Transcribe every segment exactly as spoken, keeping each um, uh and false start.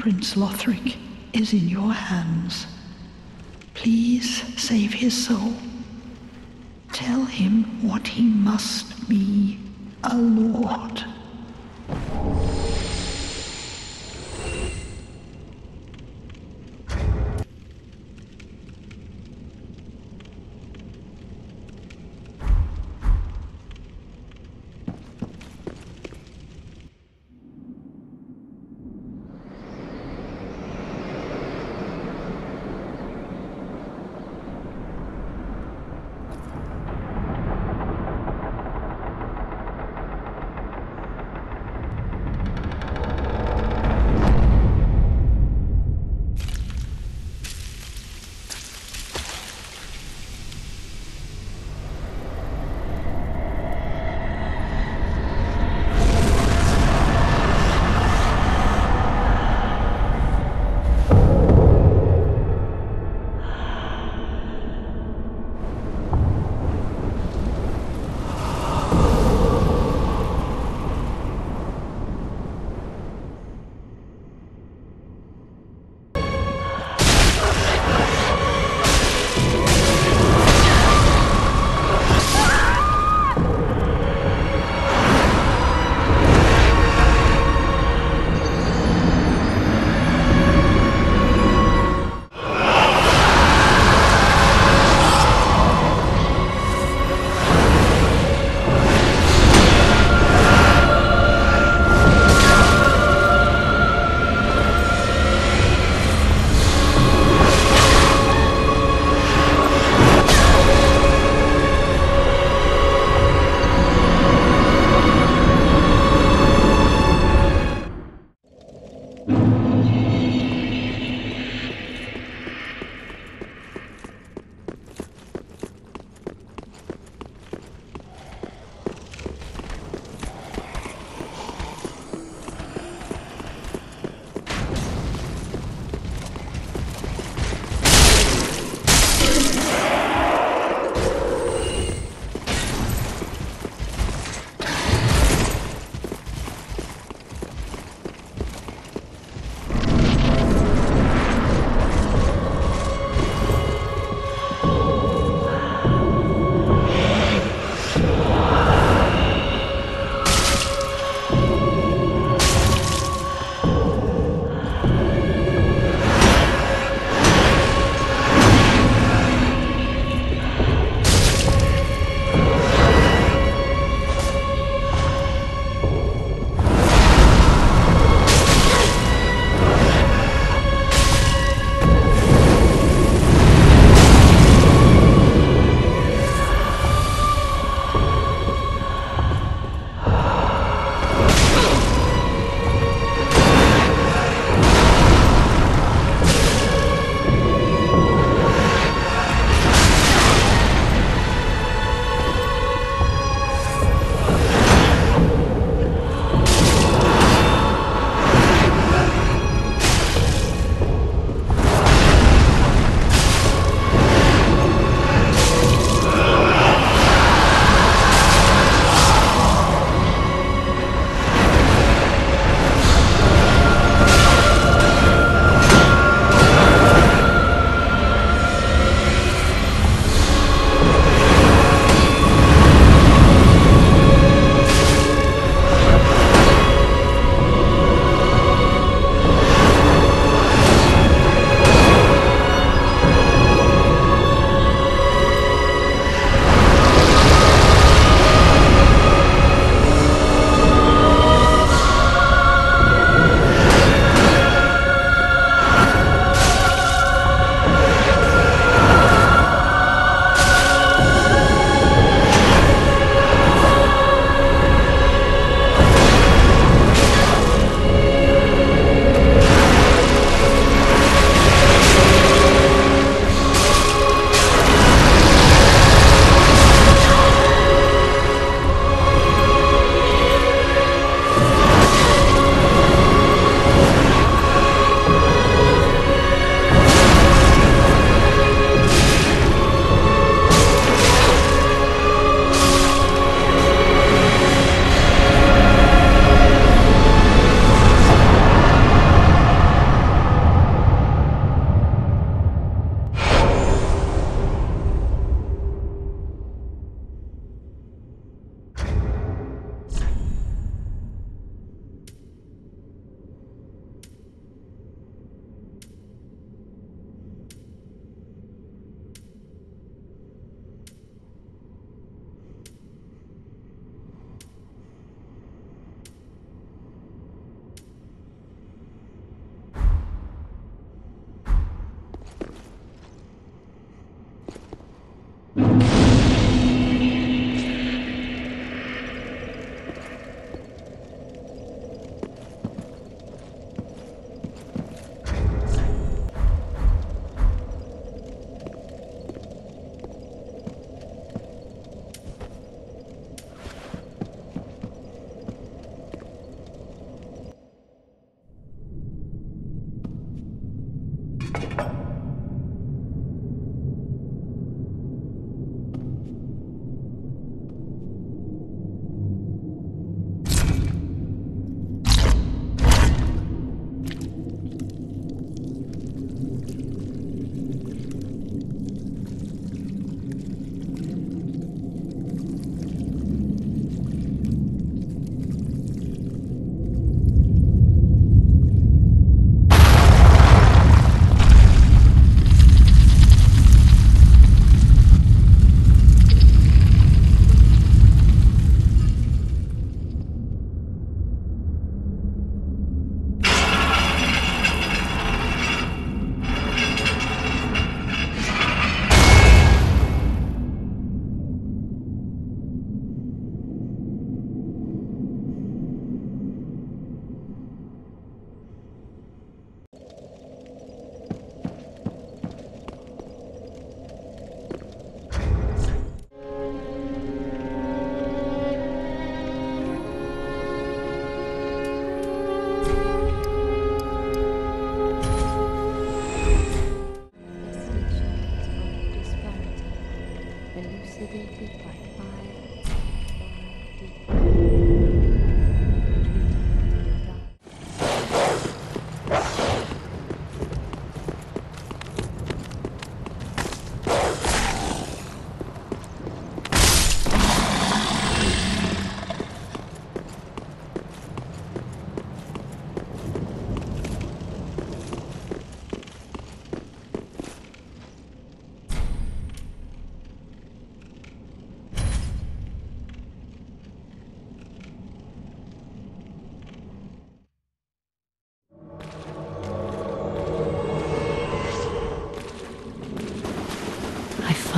Prince Lothric is in your hands. Please save his soul. Tell him what he must be, a lord.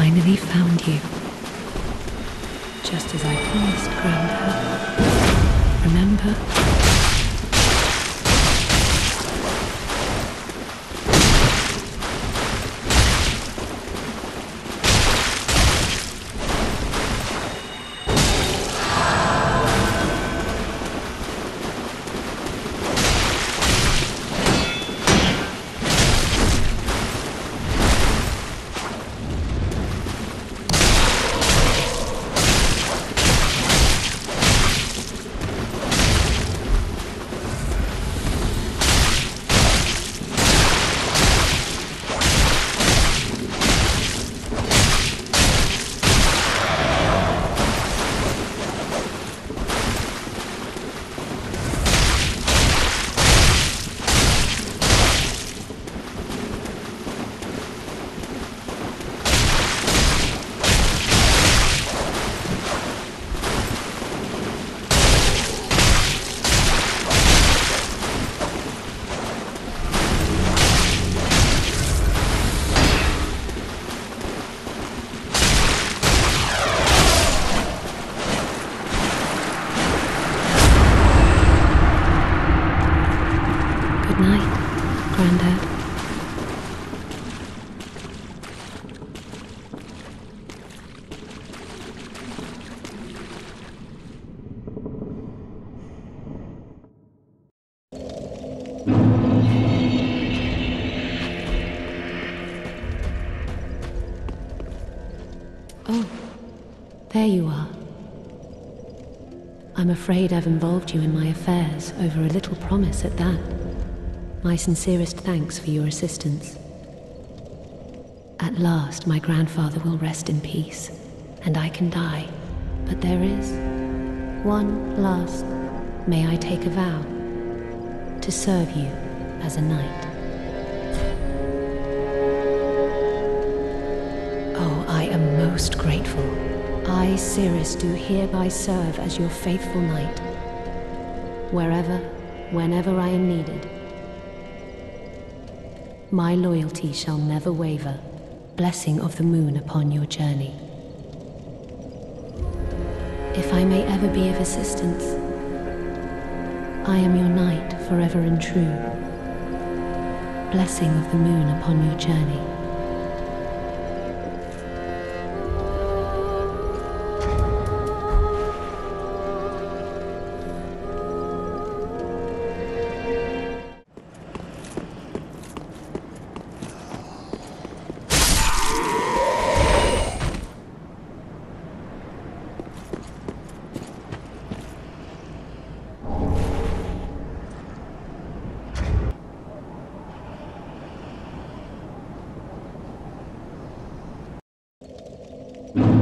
finally found you. Just as I promised, Grandad. Remember? Oh, there you are. I'm afraid I've involved you in my affairs over a little promise at that. My sincerest thanks for your assistance. At last, my grandfather will rest in peace, and I can die. But there is one last. May I take a vow to serve you as a knight? Oh, I am most grateful. I, Siris, do hereby serve as your faithful knight, wherever, whenever I am needed. My loyalty shall never waver. Blessing of the moon upon your journey. If I may ever be of assistance, I am your knight forever and true. Blessing of the moon upon your journey. You